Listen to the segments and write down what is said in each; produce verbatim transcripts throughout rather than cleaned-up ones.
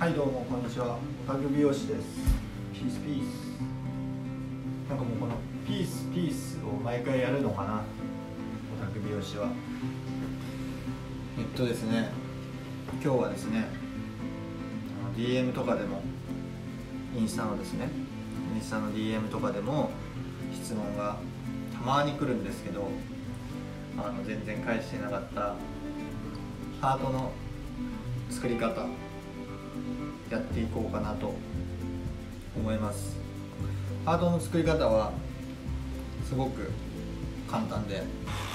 はいどうもこんにちは、オタク美容師です。ピースピース。なんかもうこのピースピースを毎回やるのかな、オタク美容師は。えっとですね今日はですね ディーエム とかでもインスタのですねインスタの ディーエム とかでも質問がたまに来るんですけど、あの全然返してなかったハートの作り方やっていこうかなと思います。ハートの作り方はすごく簡単で、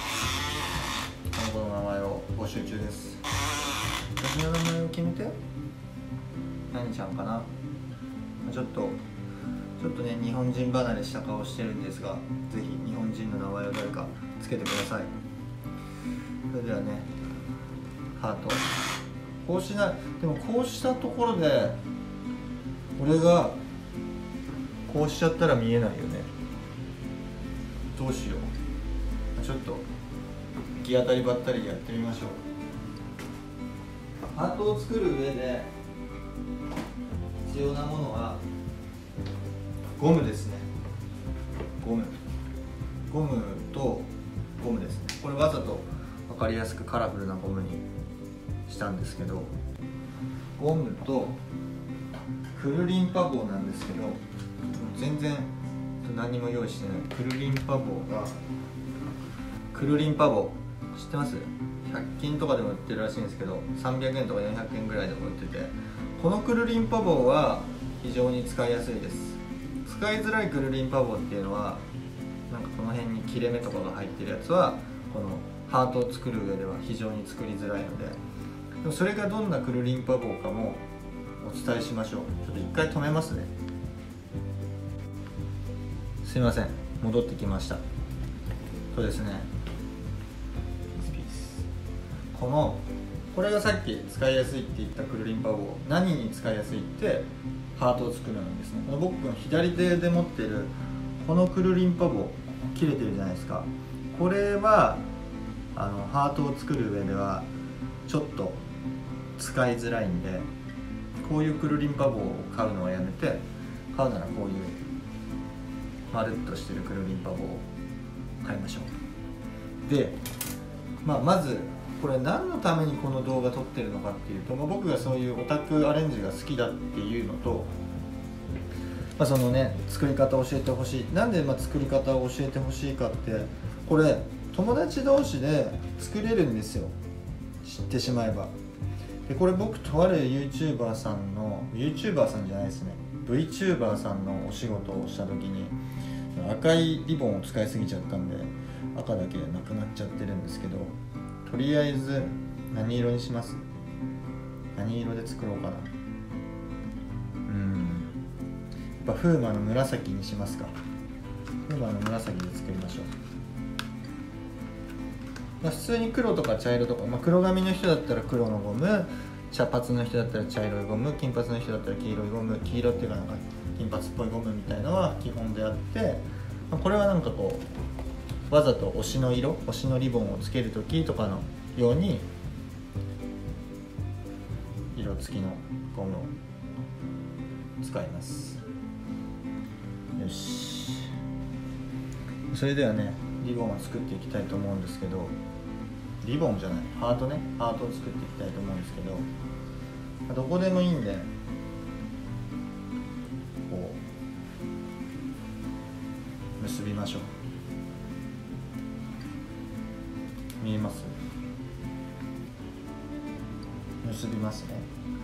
この子の名前を募集中です。私の名前を決めて何ちゃんかな。ちょっとちょっとね日本人離れした顔してるんですが、ぜひ日本人の名前を誰かつけてください。それではね、ハートこうしない。でもこうしたところで俺がこうしちゃったら見えないよね。どうしよう。ちょっと行き当たりばったりやってみましょう。ハートを作る上で必要なものはゴムですね。ゴムゴムとゴムですね。これわざと分かりやすくカラフルなゴムにしたんですけど、ゴムとクルリンパ棒なんですけど、全然何も用意してない。クルリンパ棒がクルリンパ棒知ってます？ひゃく均とかでも売ってるらしいんですけど、さんびゃくえんとかよんひゃくえんぐらいでも売ってて、このクルリンパ棒は非常に使いやすいです。使いづらいクルリンパ棒っていうのは、なんかこの辺に切れ目とかが入ってるやつはこのハートを作る上では非常に作りづらいので、でもそれがどんなクルリンパ棒かもお伝えしましょう。ちょっと一回止めますね。すいません、戻ってきました。そうですね、このこれがさっき使いやすいって言ったクルリンパ棒、何に使いやすいってハートを作るのにですね。この僕の左手で持ってるこのクルリンパ棒切れてるじゃないですか。これはあのハートを作る上ではちょっと使いづらいんで、こういうクルリンパ棒を買うのはやめて、買うならこういうまるっとしてるクルリンパ棒を買いましょう。で、まあ、まずこれ何のためにこの動画撮ってるのかっていうと、まあ、僕がそういうオタクアレンジが好きだっていうのと、まあ、そのね作り方を教えてほしい。なんでまあ作り方を教えてほしいかって、これ友達同士で作れるんですよ、知ってしまえば。でこれ僕とある YouTuber さんの YouTuber さんじゃないですね VTuber さんのお仕事をした時に赤いリボンを使いすぎちゃったんで赤だけなくなっちゃってるんですけど、とりあえず何色にします？何色で作ろうかな。うんやっぱフーマの紫にしますか。フーマの紫で作りましょう。まあ、普通に黒とか茶色とか、まあ、黒髪の人だったら黒のゴム、茶髪の人だったら茶色いゴム、金髪の人だったら黄色いゴム、黄色っていうかなんか金髪っぽいゴムみたいのは基本であって、まあ、これはなんかこうわざと推しの色、推しのリボンをつけるときとかのように色付きのゴムを使います。よし、それではねリボンを作っていきたいと思うんですけど、リボンじゃないハートねハートを作っていきたいと思うんですけど、どこでもいいんでこう結びましょう。見えます？結びますね。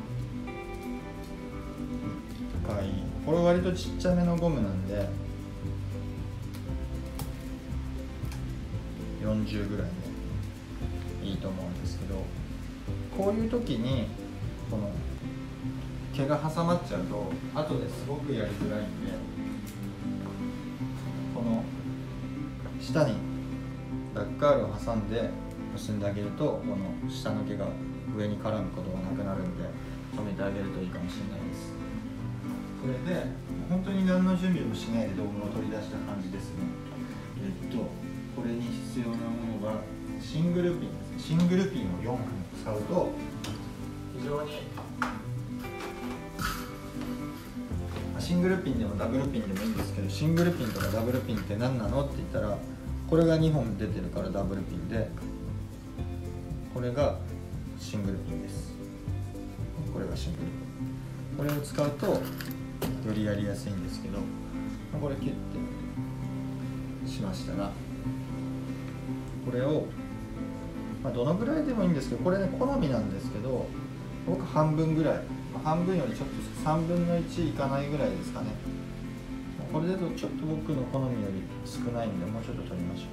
一回これ割とちっちゃめのゴムなんでよんじゅうぐらいでいいと思うんですけど、こういう時にこの毛が挟まっちゃうと後ですごくやりづらいんで、この下にラッカールを挟んで結んであげると、この下の毛が上に絡むことがなくなるんで止めてあげるといいかもしれないです。これで本当に何の準備もしないで動画を取り出した感じですね。えっとこれに必要なものがシングルピンですね。シングルピンをよんほん使うと非常にシングルピンでもダブルピンでもいいんですけど、シングルピンとかダブルピンって何なのって言ったら、これがにほん出てるからダブルピンで、これがシングルピンです。これがシングルピン。これを使うとよりやりやすいんですけど、これキュッてしましたら、これを、まあ、どのぐらいでもいいんですけど、これね好みなんですけど、僕半分ぐらい、まあ、半分よりちょっとさんぶんのいちいかないぐらいですかね。これだとちょっと僕の好みより少ないんで、もうちょっと取りましょ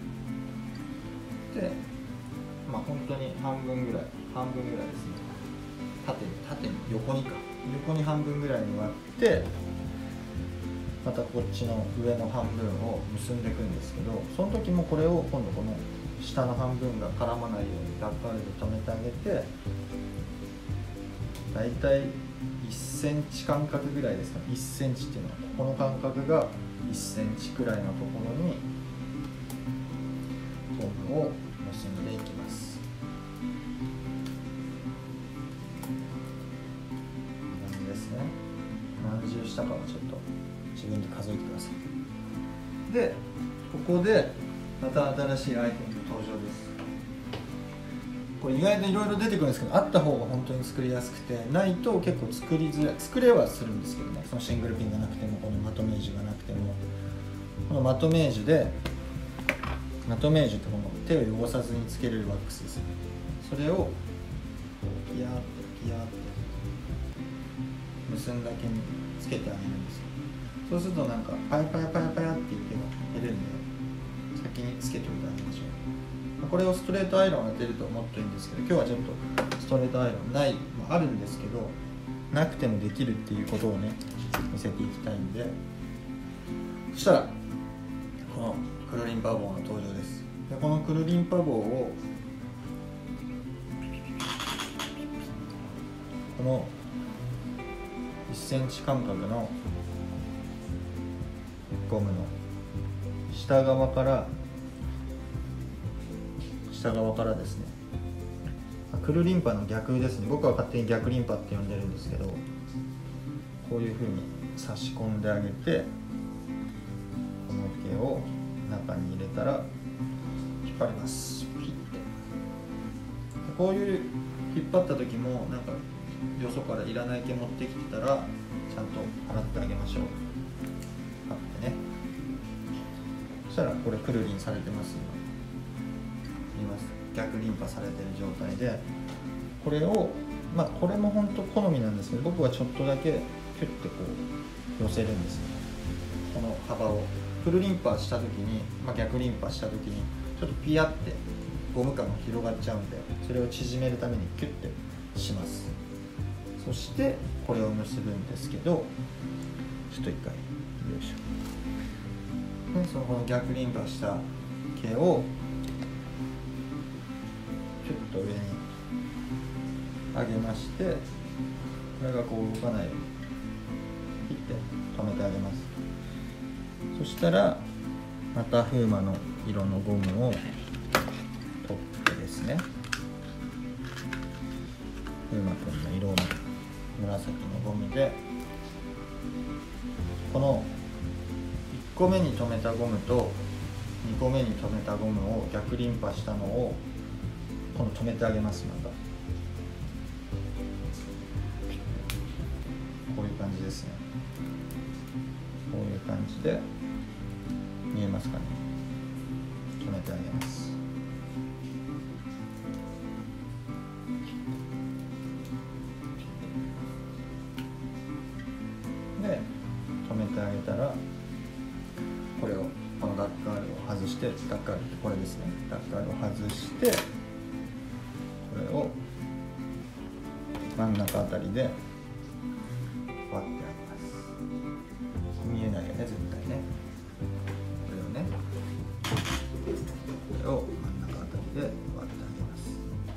う。で、まあ本当に半分ぐらい、半分ぐらいですね。縦に、縦に、横にか。横に半分ぐらいに割って、またこっちの上の半分を結んでいくんですけど、その時もこれを今度この下の半分が絡まないようにラッカールで留めてあげて、だいたいいっセンチ間隔ぐらいですかね。いっセンチっていうのはここの間隔がいっセンチくらいのところにゴムを結んでいきます。こんな感じですね。何重したかはちょっと自分で数えてください。で、ここでまた新しいアイテムの登場です。これ意外といろいろ出てくるんですけど、あった方が本当に作りやすくて、ないと結構作りづらい。作れはするんですけどね、そのシングルピンがなくても、このマトメージュがなくても、このマトメージュで、マトメージュってこの手を汚さずにつけれるワックスですね。それをピヤーってピヤーって結んだ毛につけてあげるんですよ。そうするとなんかパヤパヤパヤパヤっていう毛が減るんで、先につけておいてあげましょう。これをストレートアイロンが出るともっといいんですけど、今日はちょっとストレートアイロンない、まあ、あるんですけど、なくてもできるっていうことをね見せていきたいんで、そしたらこのクルリンパ棒の登場です。でこのクルリンパ棒をこのいっセンチ間隔のゴムの下側から下側からですね、クルリンパの逆ですね。僕は勝手に逆リンパって呼んでるんですけど、こういう風に差し込んであげて、この毛を中に入れたら引っ張ります。ピッてこういう引っ張った時もなんかよそからいらない毛持ってきてたらちゃんと払ってあげましょう。払ってね。そしたらこれクルリンされてます。見ます。逆リンパされてる状態で、これをまあこれも本当好みなんですけど、僕はちょっとだけキュッてこう寄せるんですね。この幅をフルリンパした時に、まあ、逆リンパした時にちょっとピヤってゴム感が広がっちゃうんで、それを縮めるためにキュッてします。そしてこれを結ぶんですけど、ちょっと一回よいしょ。でそのこの逆リンパした毛をちょっと上に上げまして、これがこう動かないように切って止めてあげます。そしたらまたフーマの色のゴムを取ってですね、フーマくんの色の紫のゴムでこのいっこめに留めたゴムとにこめに留めたゴムを逆リンパしたのを今度留めてあげます。またこういう感じですね。こういう感じで見えますかね。留めてあげます。で留めてあげたら、これをこのダッカールを外して、ダッカールってこれですね、ダッカールを外して、これを真ん中あたりで割ってあげます。見えないよね絶対ね。これをね、これを真ん中あたりで割ってあげます。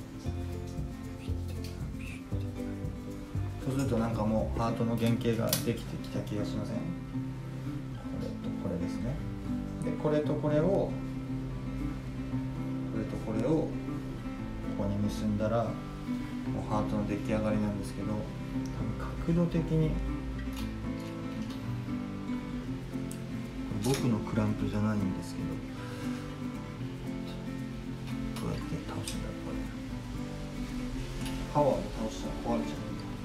そうするとなんかもうハートの原型ができてきた気がしません？これとこれですね。でこれとこれをこれとこれをここに結んだらもうハートの出来上がりなんですけど、多分角度的に僕のクランプじゃないんですけど、どうやって倒すんだろう。これパワーで倒したら壊れちゃう。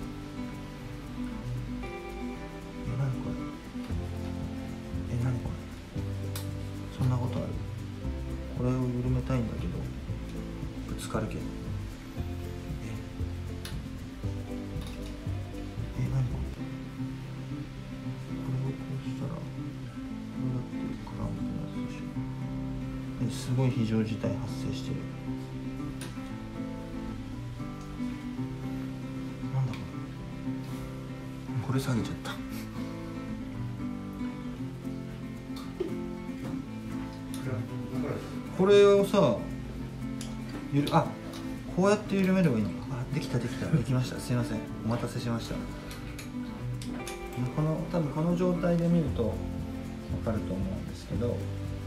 え、何これ。え、何これ。そんなことある。これを緩めたいんだけどぶつかるけど。ええ、何これ。これをこうしたらこうやってクランプのやつでしょ。え、すごい非常事態発生してる。なんだこれ。これ下げちゃった。これをさ、ゆる、あ、こうやって緩めればいいのか。あ、できたできた、できました。すいません、お待たせしました。この多分この状態で見ると分かると思うんですけど、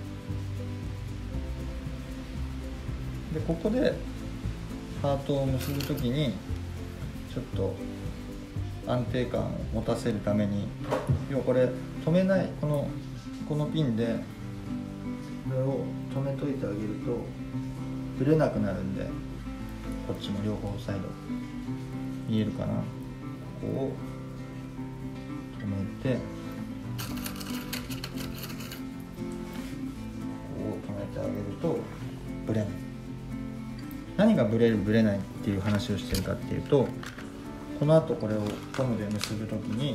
でここでハートを結ぶときにちょっと安定感を持たせるために、要はこれ止めない、このこのピンでこれを止めといてあげるとぶれなくなるんで、こっちも両方サイド見えるかな。ここを止めて、ここを止めてあげるとぶれない。何がブレるブレないっていう話をしてるかっていうと、この後これをゴムで結ぶときに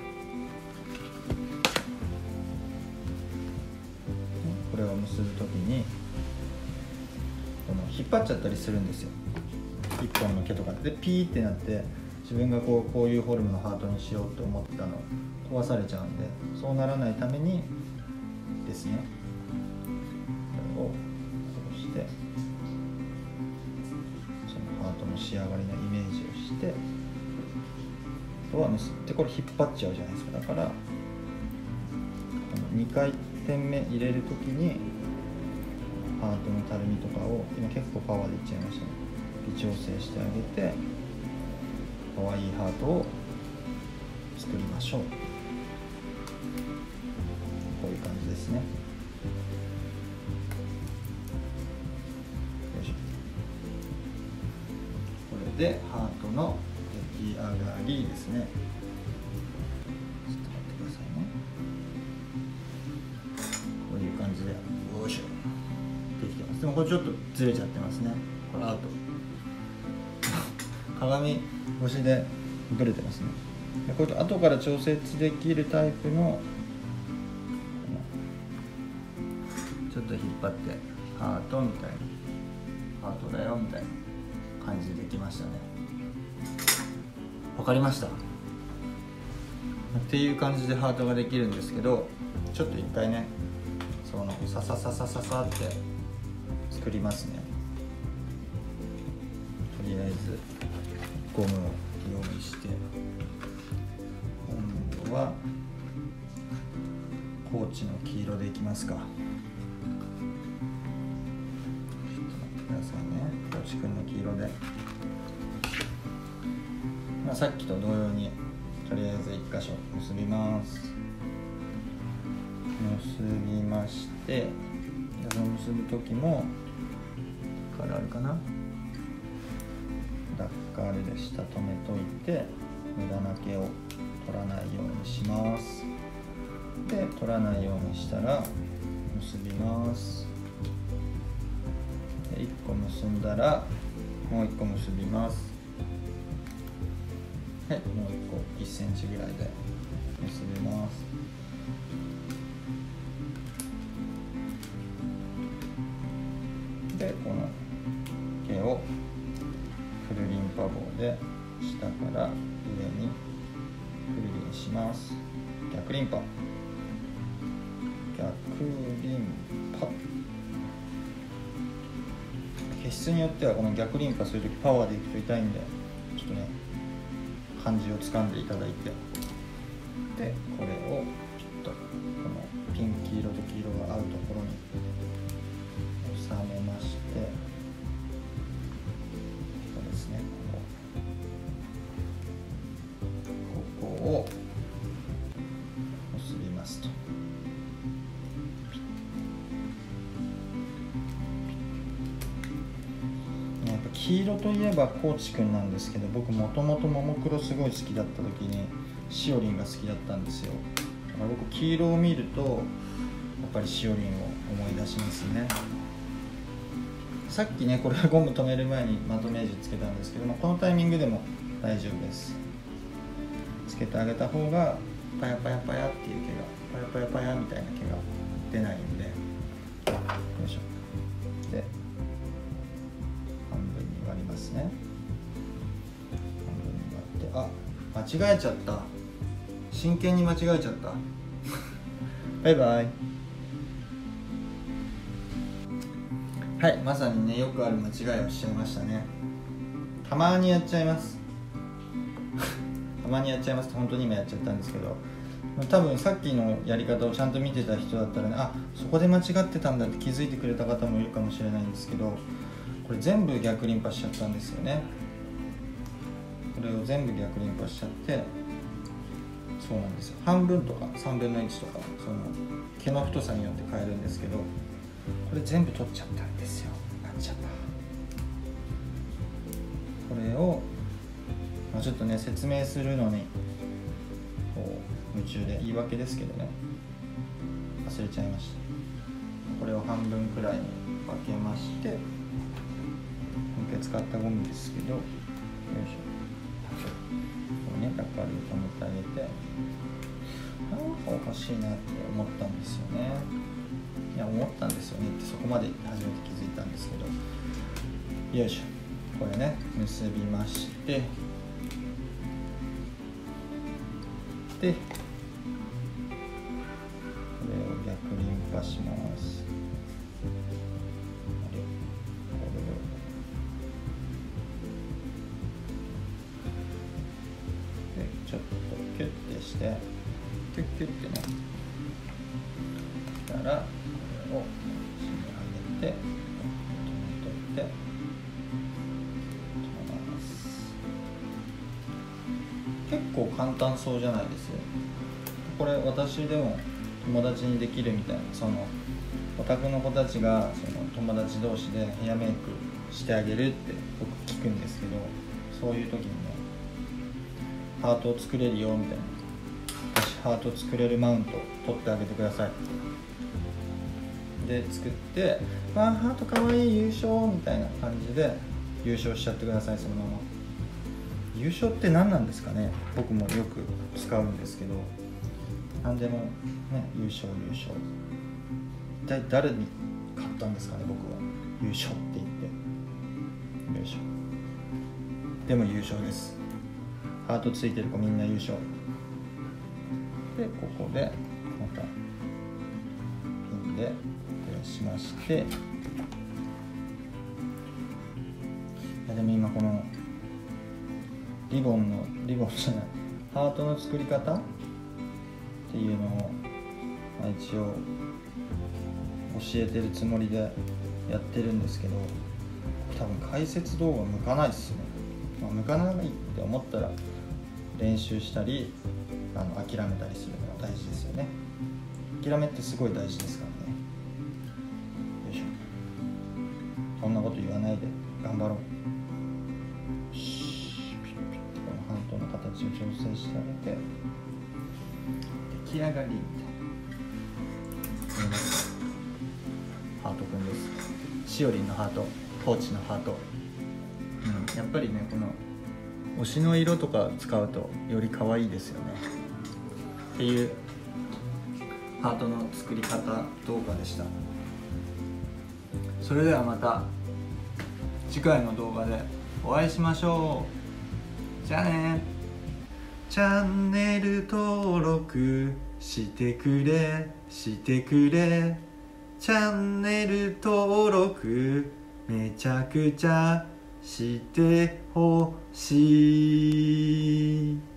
これを結ぶときにこの引っ張っちゃったりするんですよ、一本の毛とかで。ピーってなって自分がこうこういうフォルムのハートにしようと思ったの壊されちゃうんで、そうならないためにですね、これをこうしてそのハートの仕上がりのイメージをして、あとは結んで、これ引っ張っちゃうじゃないですか。だからこのにかいてんめ入れるときにハートのたるみとかを、今結構パワーでいっちゃいましたね、微調整してあげて可愛いハートを作りましょう。こういう感じですね。よいしょ。これでハートの出来上がりですね。ちょっと待ってくださいね。こういう感じで、よいしょ、できてます。でもこれちょっとずれちゃってますね。これアウト。鏡越しでブレてますね。これ後から調節できるタイプの、ちょっと引っ張ってハートみたいな、ハートだよみたいな感じでできましたね。わかりました。っていう感じでハートができるんですけど、ちょっと一回ね、そのササササササって作りますね。とりあえずゴムを用意して、今度はコーチの黄色でいきますか。ちょっと待ってくださいね。コーチくんの黄色で、まあ、さっきと同様にとりあえずいっ箇所結びます。結びまして、その結ぶ時もここからあるかな、ダッカールで下止めといて、無駄な毛を取らないようにします。で取らないようにしたら結びます。でいっこ結んだらもういっこ結びます。はい、もういっこいっセンチぐらいで結びます。でこの毛をくるりんぱ棒で下から上にくるりんします。逆リンパ、逆リンパ。毛質によってはこの逆リンパするときパワーでいくと痛いんで、ちょっとね感じをつかんでいただいて、でこれをちょっとこのピン黄色と黄色が合うところに収めまして、ここですね、ここを結びますと。 黄色といえばコーチくんなんですけど、僕もともとももクロすごい好きだった時にしおりんが好きだったんですよ。だから僕黄色を見るとやっぱりしおりんを思い出しますね。さっきねこれゴム止める前にまとめージつけたんですけども、このタイミングでも大丈夫です。つけてあげた方がパヤパヤパヤっていう毛がパヤパヤパヤみたいな毛が出ないんで、よいしょで半分に割りますね。半分に割って、あ、間違えちゃった、真剣に間違えちゃったバイバイ。はい、まさにねよくある間違いをしちゃいましたね。たまにやっちゃいますたまにやっちゃいます。本当に今やっちゃったんですけど、多分さっきのやり方をちゃんと見てた人だったらね、あ、そこで間違ってたんだって気づいてくれた方もいるかもしれないんですけど、これ全部逆リンパしちゃったんですよね。これを全部逆リンパしちゃって、そうなんですよ、半分とかさんぶんのいちとかその毛の太さによって変えるんですけど、これ全部取っちゃったんですよ。なんちゃった。これを、まあ、ちょっとね説明するのにこう夢中で言い訳ですけどね忘れちゃいました。これを半分くらいに分けまして、今回使ったゴムですけど、よいしょ、これね、だから止めてあげて、なんかおかしいなって思ったんですよね。いや、思ったんですよねってそこまで初めて気づいたんですけど、よいしょ、これね結びまして、でこれを逆リンパします。あれ、これをでちょっとキュッてしてキュッキュッてね、したらこれを締め上げて止めといて止めます。結構簡単そうじゃないですよ。これ私でも友達にできるみたいな、そのお宅の子たちがその友達同士でヘアメイクしてあげるって僕聞くんですけど、そういう時にねハートを作れるよみたいな、私ハート作れるマウント取ってあげてくださいで作って、わあハートかわいい優勝みたいな感じで優勝しちゃってください。そのまま優勝って何なんですかね。僕もよく使うんですけど、何でもね優勝優勝、一体誰に勝ったんですかね。僕は優勝って言ってよいしょ、でも優勝です。ハートついてる子みんな優勝で、ここでまたピンでプレスしまして、いやでも今このリボンのリボンじゃないハートの作り方っていうのを、まあ、一応教えてるつもりでやってるんですけど、多分解説動画向かないっすね。まあ、向かないって思ったら練習したりあの諦めたりするのが大事ですよね。諦めってすごい大事ですからね。よいしょ、そんなこと言わないで頑張ろう。この形を調整してあげて出来上がりみたいな。ハートくんです。しおりんのハート、ポーチのハート、うん、やっぱりねこの推しの色とか使うとより可愛いですよねっていうハートの作り方動画でした。それではまた次回の動画でお会いしましょう。じゃあね。チャンネル登録してくれしてくれ、チャンネル登録めちゃくちゃしてほしい。